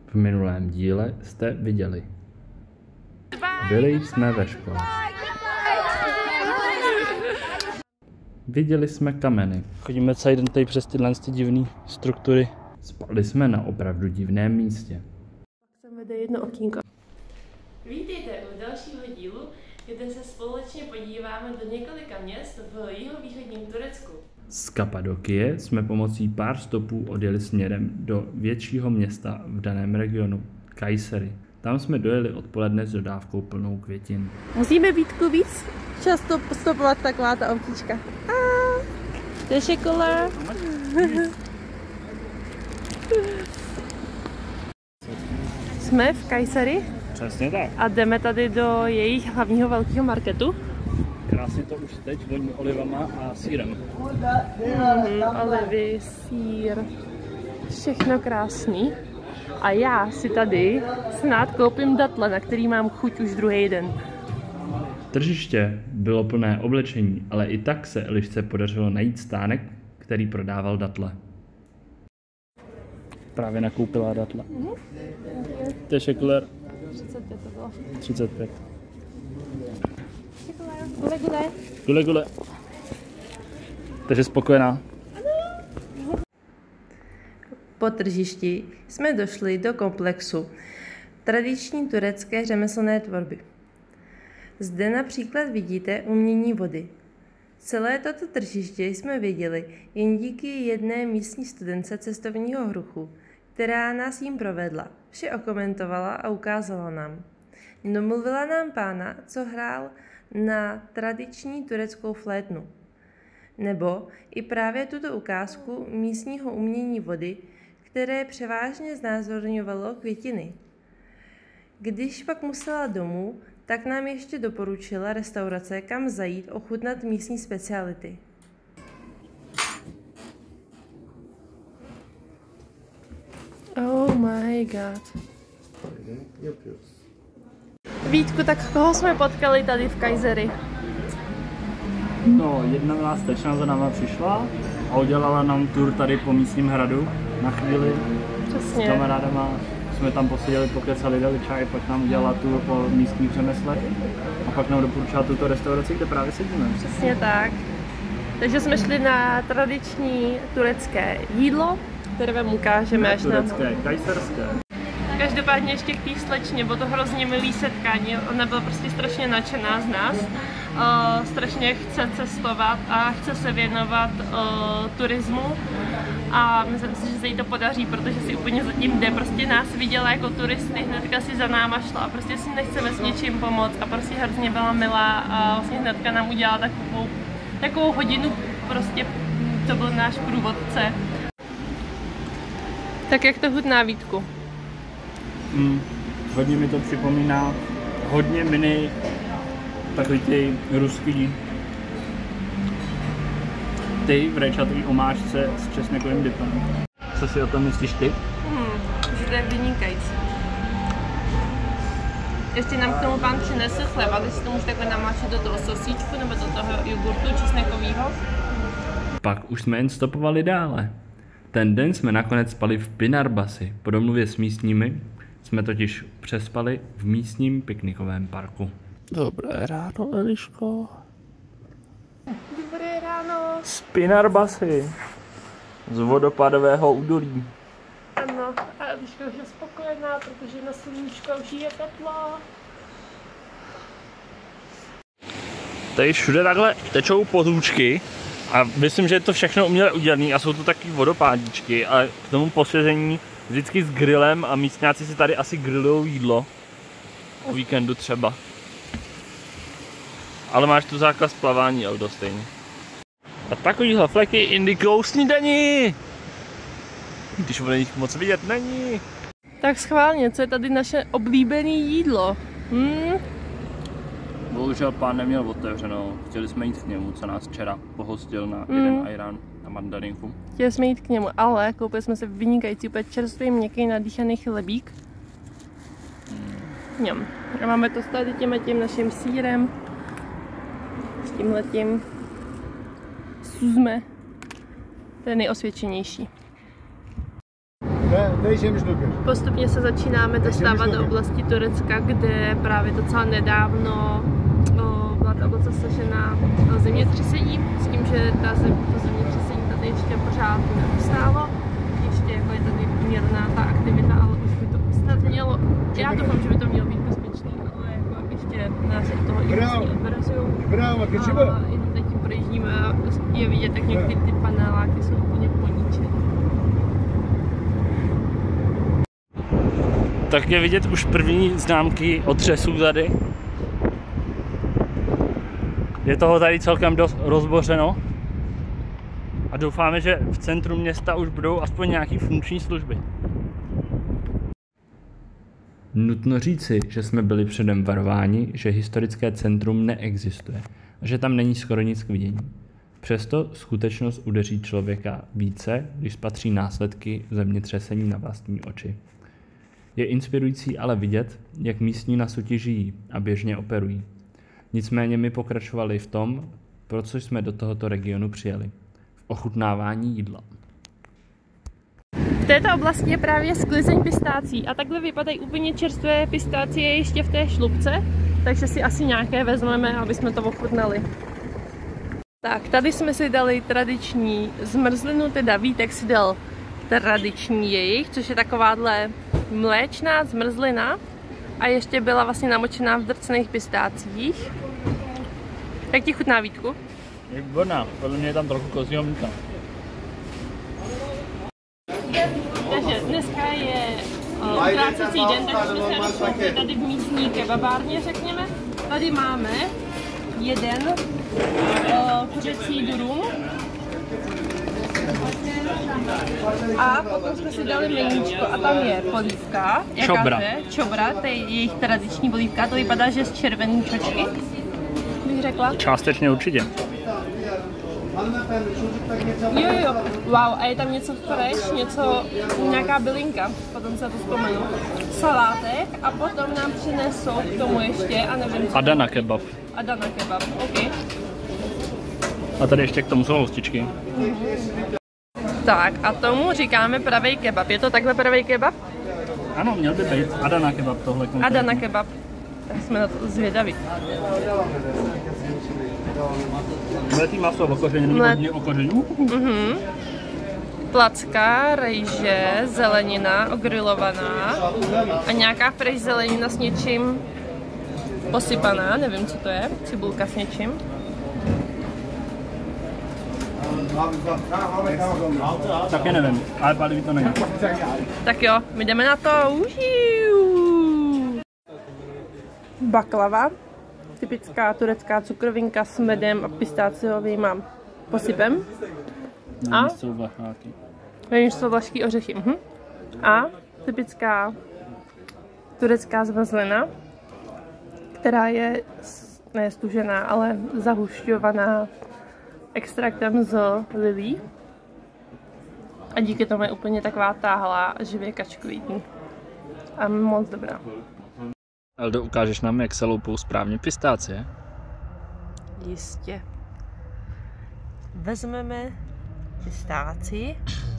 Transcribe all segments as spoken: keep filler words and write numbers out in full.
V minulém díle jste viděli. Byli jsme ve škole. Viděli jsme kameny. Chodíme celý den tady přes tyhle divné struktury. Spali jsme na opravdu divném místě. Pak sem vede jedno okýnko. Vítejte u dalšího dílu, kde se společně podíváme do několika měst v jihovýchodním Turecku. Z Kapadokie jsme pomocí pár stopů odjeli směrem do většího města v daném regionu, Kayseri. Tam jsme dojeli odpoledne s dodávkou plnou květin. Musíme Vítku víc často stopovat taková ta autíčka. Teşekkürler. Jsme v Kayseri. Přesně tak. A jdeme tady do jejich hlavního velkého marketu. Krásně to už teď voní olivama a sýrem. Mm, olivy, sýr, všechno krásný. A já si tady snad koupím datle, na který mám chuť už druhý den. Tržiště bylo plné oblečení, ale i tak se Elišce podařilo najít stánek, který prodával datle. Právě nakoupila datle. Mm-hmm. Teşekkürler. třicet pět to bylo. třicet pět. Gule, gule. Gule, gule. Takže spokojená. Po tržišti jsme došli do komplexu tradiční turecké řemeslné tvorby. Zde například vidíte umění vody. Celé toto tržiště jsme viděli jen díky jedné místní studence cestovního ruchu, která nás jim provedla, vše okomentovala a ukázala nám. Domluvila nám pána, co hrál na tradiční tureckou flétnu. Nebo i právě tuto ukázku místního umění vody, které převážně znázorňovalo květiny. Když pak musela domů, tak nám ještě doporučila restaurace, kam zajít ochutnat místní speciality. Oh my god. Vítku, tak koho jsme potkali tady v Kayseri? No, jedna milá slečna za náma přišla a udělala nám tur tady po místním hradu na chvíli. Přesně. S kamarádama jsme tam poseděli, pokecali, dali čaj, pak nám udělala tur po místních řemeslech a pak nám doporučila tuto restauraci, kde právě sedíme. Přesně tak. Takže jsme šli na tradiční turecké jídlo, které vám ukážeme Ne až na... turecké, kajserské. Každopádně ještě k té slečně, bylo to hrozně milý setkání, ona byla prostě strašně nadšená z nás, uh, strašně chce cestovat a chce se věnovat uh, turismu a myslím si, že se jí to podaří, protože si úplně zatím jde, prostě nás viděla jako turisty, hnedka si za náma šla a prostě si nechceme s něčím pomoct a prostě hrozně byla milá a vlastně hnedka nám udělala takovou, takovou hodinu, prostě to byl náš průvodce. Tak jak to chutná, Vítku? Mm, hodně mi to připomíná hodně mini takový ty ruský ty v rajčatý omáčce s česnekovým dipem. Co si o tom myslíš ty? Hmm, že to je vynikající. Ještě nám k tomu pán přinesl chleba, když si to můžeš takhle namáčet do toho sosíčku nebo do toho jogurtu česnekovýho. Pak už jsme jen stopovali dále. Ten den jsme nakonec spali v Pınarbasi. Po domluvě s místními jsme totiž přespali v místním piknikovém parku. Dobré ráno, Eliško. Dobré ráno. Z Pınarbasi. Z vodopádového údolí. Ano, a Eliška už je spokojená, protože na sluníčko už je teplo. Tady všude takhle tečou potůčky a myslím, že je to všechno uměle udělané a jsou to taky vodopádíčky a k tomu posvězení vždycky s grillem a místňáci si tady asi grillujou jídlo. O víkendu třeba. Ale máš tu zákaz plavání, Eldo, stejně. A takovýhle fleky indikují snídaní. Když bude nich moc vidět není. Tak schválně, co je tady naše oblíbené jídlo? Hmm? Bohužel pán neměl otevřenou. Chtěli jsme jít k němu, co nás včera pohostil na Mm. jeden ajran na mandarinku. Chtěli jsme jít k němu, ale koupili jsme si vynikající úplně čerstvý, měkký, nadýchaný chlebík. Mm. A máme to s tady tím, tím naším sýrem. S tímhletím suzme. To je nejosvědčenější. Postupně se začínáme dostávat do oblasti Turecka, kde právě docela nedávno o, byla ta oblast zasažená zemětřesením, s tím, že ta, zem, to zemětřesení tady ještě pořád neustálo. Ještě jako je tady mírná ta aktivita, ale už by to snad mělo, já doufám, že by to mělo být bezpečný, ale jako ještě nás od toho i různě odmrazují. A jenom teď projíždíme a je vidět, jak některé ty paneláky jsou úplně poničené. Tak je vidět už první známky otřesů tady. Je toho tady celkem dost rozbořeno. A doufáme, že v centru města už budou aspoň nějaké funkční služby. Nutno říci, že jsme byli předem varováni, že historické centrum neexistuje a že tam není skoro nic k vidění. Přesto skutečnost udeří člověka více, když spatří následky zemětřesení na vlastní oči. Je inspirující ale vidět, jak místní na Suti žijí a běžně operují. Nicméně my pokračovali v tom, pro co jsme do tohoto regionu přijeli. V ochutnávání jídla. V této oblasti je právě sklizeň pistácií a takhle vypadají úplně čerstvé pistácie ještě v té šlupce, takže si asi nějaké vezmeme, aby jsme to ochutnali. Tak, tady jsme si dali tradiční zmrzlinu, teda Vítek si dal tradiční jejich, což je takováhle mléčná zmrzlina a ještě byla vlastně namočená v drcených pistáciích. Jak ti chutná, Vítku? Je výborná, podle mě je tam trochu kozího mlíka. Takže dneska je utrácecí den, takže jsme se rozkoupili tady v místní kebabárně, řekněme. Tady máme jeden uh, kuřecí durum. A potom jsme si dali meníčko a tam je polívka. Čobra. Čobra, to je jejich tradiční polívka, to vypadá, že z červený čočky, bych řekla. Částečně určitě. Jo, jo, wow, a je tam něco fresh, něco, nějaká bylinka, potom se to vzpomenu. Salátek a potom nám přinesou k tomu ještě, a nevím co. Adana kebab. Adana kebab, ok. A tady ještě k tomu jsou hostičky. Tak a tomu říkáme pravej kebab, je to takhle pravej kebab? Ano, měl by být Adana kebab tohle konkrétně. Adana kebab, tak jsme na to zvědaví. Mletý maso okořeněný, Mlet... hodně okořenů. Mhm. Placka, rejže, zelenina ogrilovaná a nějaká fresh zelenina s něčím posypaná, nevím co to je, cibulka s něčím. Taky nevím, ale pálivý to není. Tak jo, my jdeme na to. Užiu. Baklava, typická turecká cukrovinka s medem a pistáciovým posypem. A jsou vlašáky. Vím, že jsou vlašský ořechy. Mhm. A typická turecká zmrzlina, která je ne stužená, ale zahušťovaná extraktem z lilí. A díky tomu je úplně taková táhlá, živě kačkovitní. A moc dobrá. Eldo, ukážeš nám, jak se loupou správně pistácie? Jistě. Vezmeme pistáci,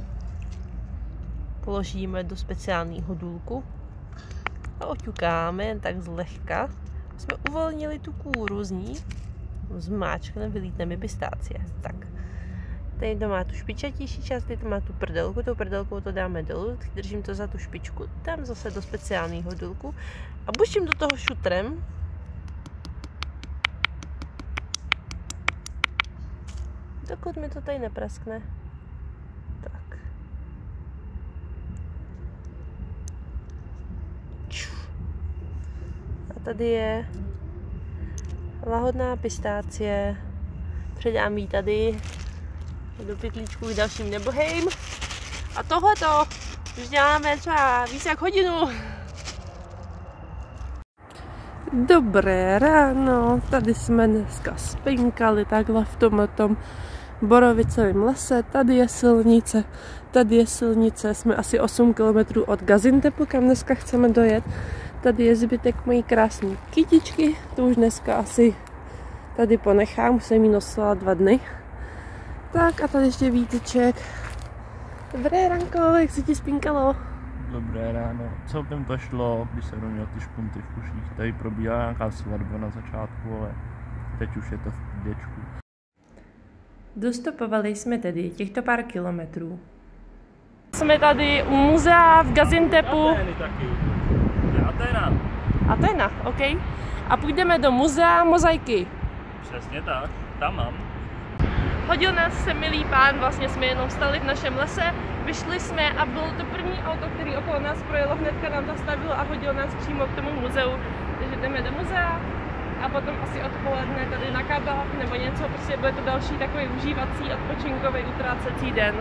položíme do speciálního důlku a oťukáme jen tak zlehka. Jsme uvolnili tu kůru z ní, zmáčkneme, vylítneme pistácie. Tak. Tady to má tu špičatější část, tady to má tu prdelku, tou prdelkou to dáme dolů, držím to za tu špičku, tam zase do speciálního důlku a buším do toho šutrem. Dokud mi to tady nepraskne. Tak. A tady je lahodná pistácie. Předám ji tady do pytlíčku k dalším nebohejm. A tohleto už děláme třeba víc jak hodinu. Dobré ráno, tady jsme dneska spinkali takhle v tomhletom borovicovém lese. Tady je silnice, tady je silnice, jsme asi osm kilometrů od Gazintepu, kam dneska chceme dojet. Tady je zbytek mojí krásné kytičky, to už dneska asi tady ponechám, musím jí nosila dva dny. Tak a tady ještě Víteček Dobré ranko, jak se ti spinkalo? Dobré ráno. Celkem to šlo, když jsem měl ty špunty v uších. Tady probíhá nějaká svatba na začátku, ale teď už je to v děčku. Dostupovali jsme tedy těchto pár kilometrů. Jsme tady u muzea v Gaziantepu. Atény taky. Aténa. Aténa, OK. A půjdeme do muzea mozaiky. Přesně tak, tam mám. Hodil nás sem milý pán, vlastně jsme jenom stali v našem lese, vyšli jsme a bylo to první auto, který okolo nás projelo, hnedka nám zastavilo a hodil nás přímo k tomu muzeu. Takže jdeme do muzea a potom asi odpoledne tady na kabát nebo něco, prostě bude to další takový užívací, odpočinkový, utrácecí den.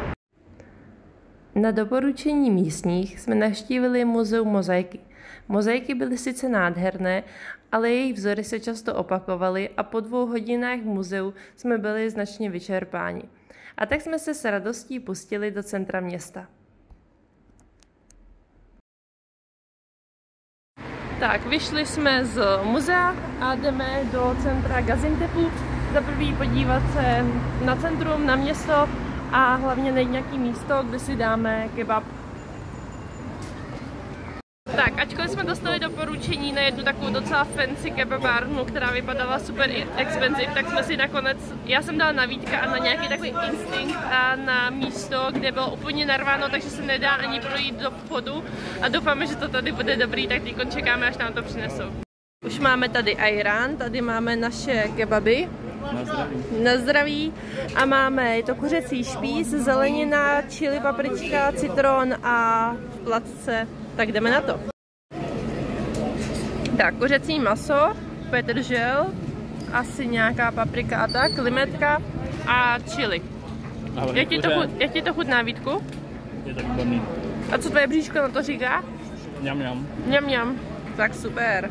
Na doporučení místních jsme navštívili muzeum mozaiky. Mozaiky byly sice nádherné, ale jejich vzory se často opakovaly a po dvou hodinách v muzeu jsme byli značně vyčerpáni. A tak jsme se s radostí pustili do centra města. Tak, vyšli jsme z muzea a jdeme do centra Gaziantepu. Za prvý podívat se na centrum, na město a hlavně najít nějaké místo, kde si dáme kebab. Tak, ačkoliv jsme dostali doporučení na jednu takovou docela fancy kebabárnu, která vypadala super expensive, tak jsme si nakonec, já jsem dala na Vítka a na nějaký takový instinkt a na místo, kde bylo úplně narváno, takže se nedá ani projít do vchodu a doufáme, že to tady bude dobrý, tak teď čekáme, až nám to přinesou. Už máme tady ajran, tady máme naše kebaby. Na zdraví. Na zdraví. A máme, je to kuřecí špíc, zelenina, chili, paprička, citron a v placce. Tak jdeme na to. Tak, kuřecí maso, petržel, asi nějaká paprika a tak, limetka a chili. Jak ti, to, jak ti to chutná, Vítku? Je to výborný. A co tvoje bříško na to říká? Mňam, mňam. Mňam, mňam. Tak super.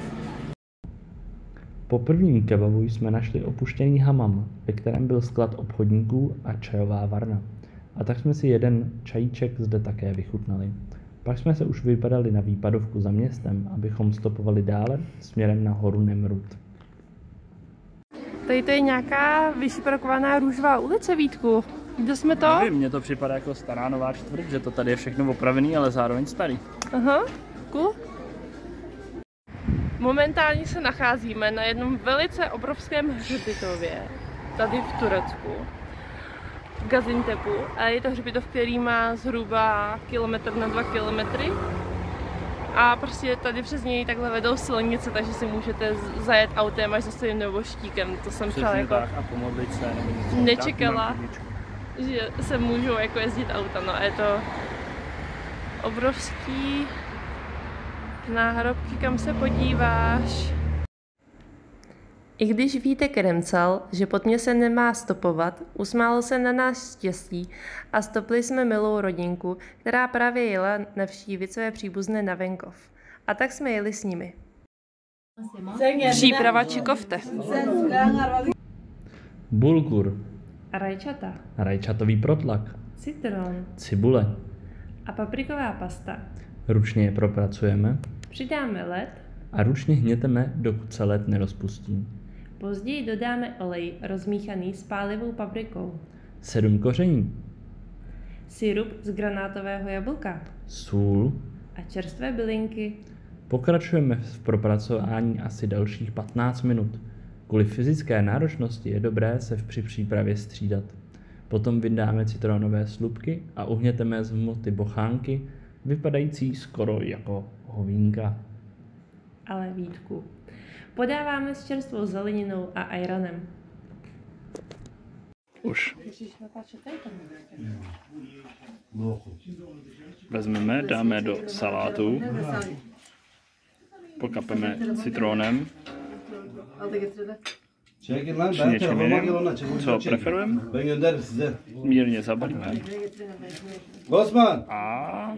Po prvním kebabu jsme našli opuštěný hamam, ve kterém byl sklad obchodníků a čajová varna. A tak jsme si jeden čajíček zde také vychutnali. Pak jsme se už vypadali na výpadovku za městem, abychom stopovali dále směrem na horu Nemrut. Tady to je nějaká vyšperkovaná růžová ulice, Vítku. Kde jsme to? Nevím, mně to připadá jako stará nová čtvrť, že to tady je všechno opravený, ale zároveň starý. Aha, cool. Momentálně se nacházíme na jednom velice obrovském hřbitově, tady v Turecku, v Gaziantepu. A je to hřbitov, který má zhruba kilometr na dva kilometry. A prostě tady přes něj takhle vedou silnice, takže si můžete zajet autem až za svým neboštíkem. To jsem třeba jako tak, a pomodlit se, nebo něco. nečekala, že se můžou jako jezdit auta. No a je to obrovský náhrobky, kam se podíváš. I když Vítek remcal, že pod mě se nemá stopovat, usmál se na nás štěstí a stopli jsme milou rodinku, která právě jela navštívit své příbuzné na venkov. A tak jsme jeli s nimi. Příprava čikofte. Bulgur, Rajčata, rajčatový protlak, citron cibule. a papriková pasta. Ručně je propracujeme Přidáme led, a ručně hněteme, dokud se led nerozpustí. později dodáme olej rozmíchaný s pálivou paprikou, Sedm koření, sirup z granátového jablka sůl. a čerstvé bylinky. Pokračujeme v propracování asi dalších patnáct minut. Kvůli fyzické náročnosti je dobré se při přípravě střídat. Potom vydáme citronové slupky a uhněteme z hmoty bochánky, vypadající skoro jako hovínka. Ale Vítku, podáváme s čerstvou zeleninou a ajranem. Už. Vezmeme, dáme do salátu, pokapeme citronem, či něčím jiným, co preferujeme, mírně zabalíme a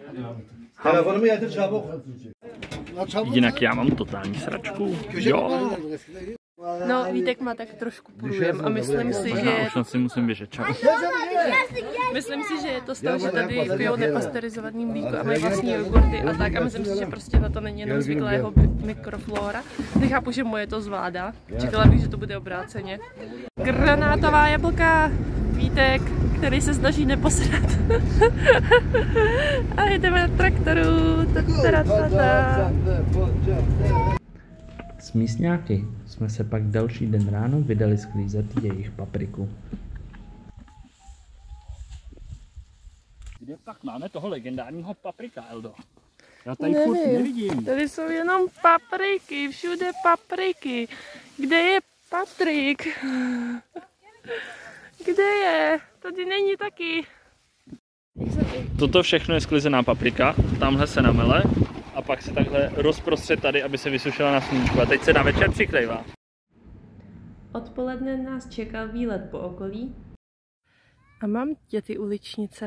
jinak já mám totální sračku, jo. No, Vítek má tak trošku průjem a myslím si, že... Už si musím běžet, čau. Myslím si, že je to z toho, že tady pijou nepasterizovaný mlíko a mají vlastní jogurty a tak. A myslím si, že prostě na to není jenom zvyklá jeho mikroflora. Nechápu, že moje to zvládá. Čekala bych, že to bude obráceně. Granátová jablka. Vítek, který se snaží neposrat. A jdeme na traktoru. S místňáky jsme se pak další den ráno vydali sklízet jejich papriku. Kde pak máme toho legendárního paprika, Eldo? Já tady furt nevidím. Tady jsou jenom papriky, všude papriky. Kde je Patrik? Kde je? Tady není taky. Toto všechno je sklizená paprika, tamhle se namele a pak se takhle rozprostřed tady, aby se vysušila na sluníčku a teď se na večer přiklejvá. Odpoledne nás čekal výlet po okolí. A mám tě ty uličnice.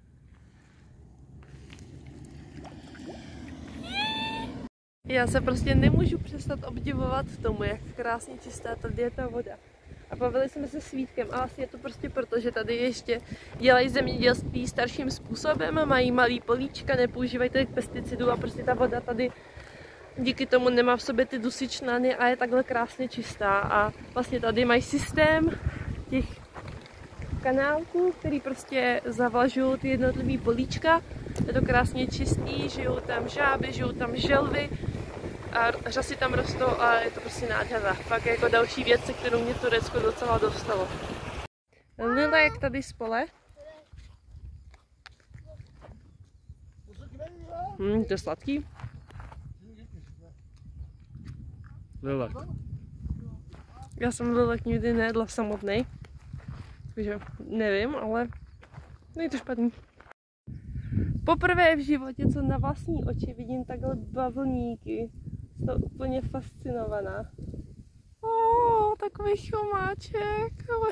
Já se prostě nemůžu přestat obdivovat tomu, jak krásně čistá tady je ta voda. A bavili jsme se s Vítkem a vlastně je to prostě proto, že tady ještě dělají zemědělství starším způsobem, mají malý políčka, nepoužívají tolik pesticidů a prostě ta voda tady díky tomu nemá v sobě ty dusičnany a je takhle krásně čistá. A vlastně tady mají systém těch kanálků, který prostě zavlažují ty jednotlivý políčka. Je to krásně čistý, žijou tam žáby, žijou tam želvy a řasy tam rostou a je to prostě nádhera. Pak jako další věc, se kterou mě Turecko docela dostalo. Lilek tady spole. Hm, to je sladký. Lilek. Já jsem lilek nikdy nejedla samotný. Takže nevím, ale není to špatný. Poprvé v životě, co na vlastní oči vidím takhle bavlníky. Jsem úplně fascinovaná. O, takový chomáček.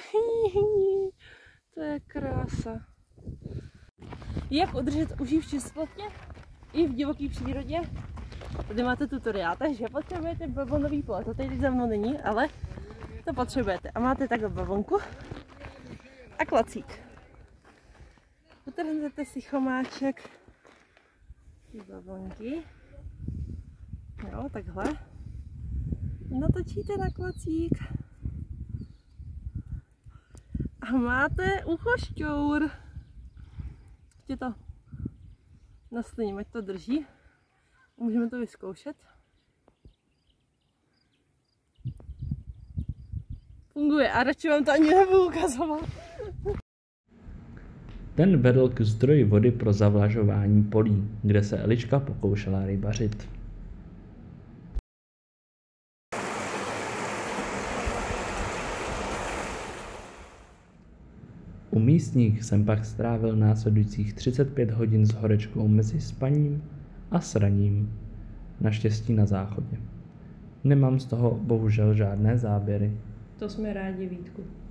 To je krása. Jak udržet uši v čistotě i v divoké přírodě? Tady máte tutoriál, takže potřebujete bavlnový plot. To teď za mnou není, ale to potřebujete. A máte takhle bavlnku a klacík. Utrhnete si chomáček ty bavlnky. Jo, takhle. Natočíte na klacík. A máte uchošťour. Ještě to nasliním, ať to drží. Můžeme to vyzkoušet. Funguje a radši vám to ani nebudu ukazovat. Ten vedl k zdroji vody pro zavlažování polí, kde se Eliška pokoušela rybařit. U místních jsem pak strávil následujících třicet pět hodin s horečkou mezi spaním a sraním, naštěstí na záchodě. Nemám z toho bohužel žádné záběry. To jsme rádi, Vítku.